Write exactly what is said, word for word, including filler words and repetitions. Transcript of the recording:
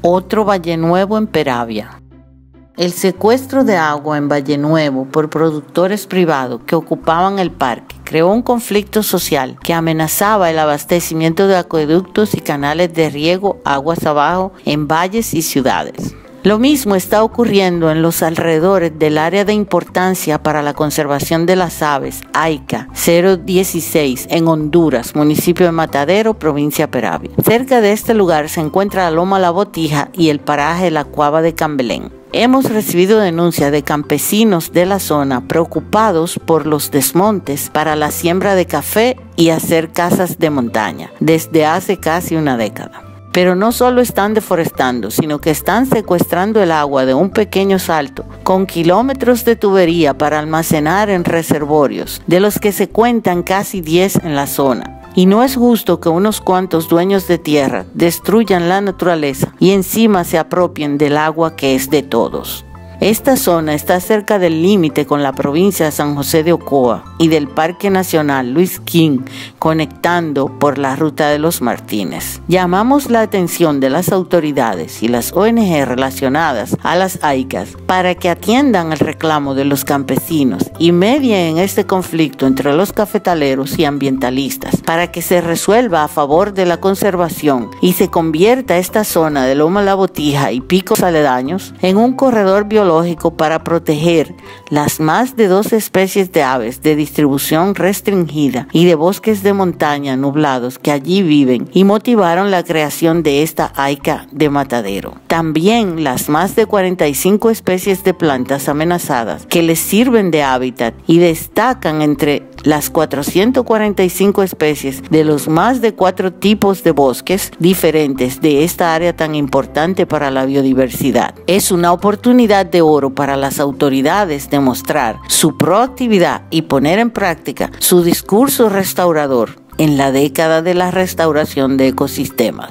Otro Valle Nuevo en Peravia. El secuestro de agua en Valle Nuevo por productores privados que ocupaban el parque creó un conflicto social que amenazaba el abastecimiento de acueductos y canales de riego aguas abajo en valles y ciudades. Lo mismo está ocurriendo en los alrededores del área de importancia para la conservación de las aves, AICA cero dieciséis, en Honduras, municipio de Matadero, provincia de Peravia. Cerca de este lugar se encuentra la Loma La Botija y el paraje La Cuava de Cambelén. Hemos recibido denuncias de campesinos de la zona preocupados por los desmontes para la siembra de café y hacer casas de montaña desde hace casi una década. Pero no solo están deforestando, sino que están secuestrando el agua de un pequeño salto con kilómetros de tubería para almacenar en reservorios, de los que se cuentan casi diez en la zona. Y no es justo que unos cuantos dueños de tierra destruyan la naturaleza y encima se apropien del agua que es de todos. Esta zona está cerca del límite con la provincia de San José de Ocoa y del Parque Nacional Luis King, conectando por la Ruta de los Martínez. Llamamos la atención de las autoridades y las O N G relacionadas a las AICAs para que atiendan el reclamo de los campesinos y medien en este conflicto entre los cafetaleros y ambientalistas para que se resuelva a favor de la conservación y se convierta esta zona de Loma La Botija y picos aledaños en un corredor biológico para proteger las más de dos especies de aves de distribución restringida y de bosques de montaña nublados que allí viven y motivaron la creación de esta AICA de Matadero. También las más de cuarenta y cinco especies de plantas amenazadas que les sirven de hábitat y destacan entre las cuatrocientas cuarenta y cinco especies de los más de cuatro tipos de bosques diferentes de esta área tan importante para la biodiversidad. Es una oportunidad de oro para las autoridades demostrar su proactividad y poner en práctica su discurso restaurador en la década de la restauración de ecosistemas.